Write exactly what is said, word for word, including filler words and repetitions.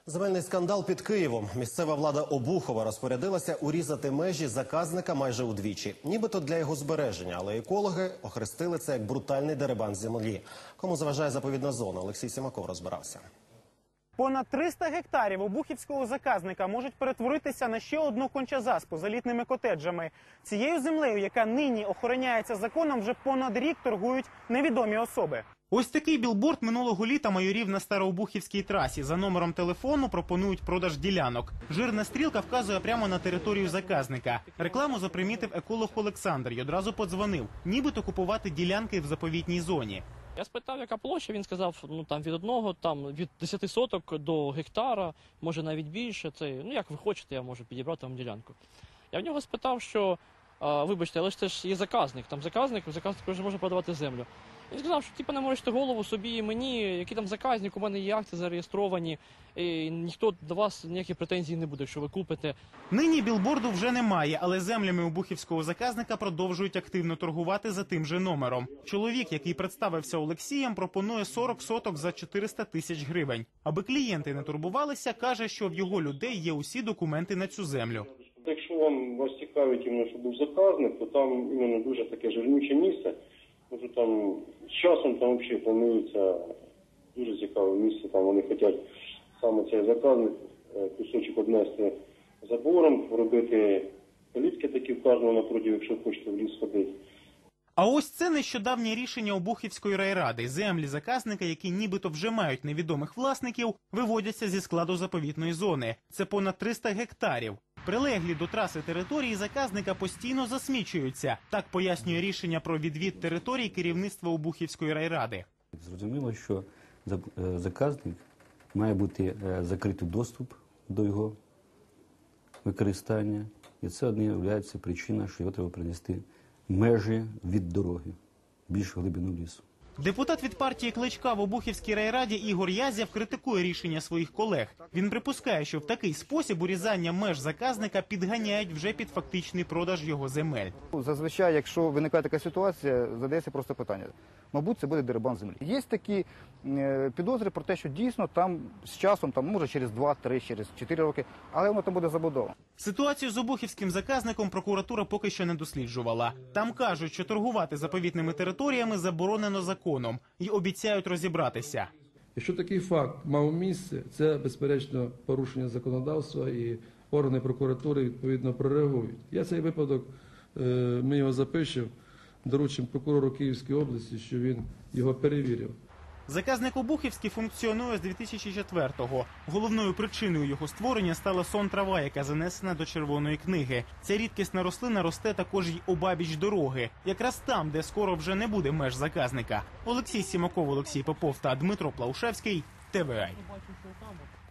Земельний скандал під Києвом. Місцева влада Обухова розпорядилася урізати межі заказника майже удвічі. Нібито для його збереження, але екологи охрестили це як брутальний дерибан землі. Кому заважає заповідна зона? Олексій Сімаков розбирався. Понад триста гектарів обухівського заказника можуть перетворитися на ще одну кончазаспу з елітними котеджами. Цією землею, яка нині охороняється законом, вже понад рік торгують невідомі особи. Ось такий білборд минулого літа майорів на Старообухівській трасі. За номером телефону пропонують продаж ділянок. Жирна стрілка вказує прямо на територію заказника. Рекламу запримітив еколог Олександр і одразу подзвонив. Нібито купувати ділянки в заповітній зоні. Я спитав, яка площа, він сказав, ну там від одного, там від десяти соток до гектара, може навіть більше. Це, ну як ви хочете, я можу підібрати вам ділянку. Я в нього спитав, що, а, вибачте, але ж це ж є заказник, там заказник, заказник вже може продавати землю. Він сказав, що типу не можете голову собі і мені, який там заказник, у мене є акти зареєстровані, і ніхто до вас ніяких претензій не буде, що ви купите. Нині білборду вже немає, але землями обухівського заказника продовжують активно торгувати за тим же номером. Чоловік, який представився Олексієм, пропонує сорок соток за чотириста тисяч гривень. Аби клієнти не турбувалися, каже, що в його людей є усі документи на цю землю. Якщо вам вас цікавить, іменно, що був заказник, то там іменно дуже таке жирнюче місце. Тому там з часом там взагалі планується дуже цікаве місце. Там вони хочуть саме цей заказник, кусочок обнести забором, робити калітки такі в кожному напроті, якщо хочете в ліс ходити. А ось це нещодавнє рішення Обухівської райради. Землі заказника, які нібито вже мають невідомих власників, виводяться зі складу заповітної зони. Це понад триста гектарів. Прилеглі до траси території заказника постійно засмічуються. Так пояснює рішення про відвід територій керівництва Обухівської райради. Зрозуміло, що заказник має бути закритий доступ до його використання. І це одне є причиною, що його треба принести межі від дороги, більш глибину лісу. Депутат від партії Кличка в Обухівській райраді Ігор Язєв критикує рішення своїх колег. Він припускає, що в такий спосіб урізання меж заказника підганяють вже під фактичний продаж його земель. Зазвичай, якщо виникає така ситуація, задається просто питання. Мабуть, це буде дерибан землі. Є такі підозри про те, що дійсно там з часом, там, може через два-три, через чотири роки, але воно там буде забудовано. Ситуацію з обухівським заказником прокуратура поки що не досліджувала. Там кажуть, що торгувати заповітними територіями заборонено законом і обіцяють розібратися. Якщо такий факт мав місце, це, безперечно, порушення законодавства і органи прокуратури, відповідно, прореагують. Я цей випадок, ми його запишемо, доручимо прокурору Київської області, що він його перевірив. Заказник Обухівський функціонує з дві тисячі четвертого. Головною причиною його створення стала сон-трава, яка занесена до Червоної книги. Ця рідкісна рослина росте також й обабіч дороги. Якраз там, де скоро вже не буде меж заказника. Олексій Сімаков, Олексій Попов та Дмитро Плаушевський. Те Ве Ай.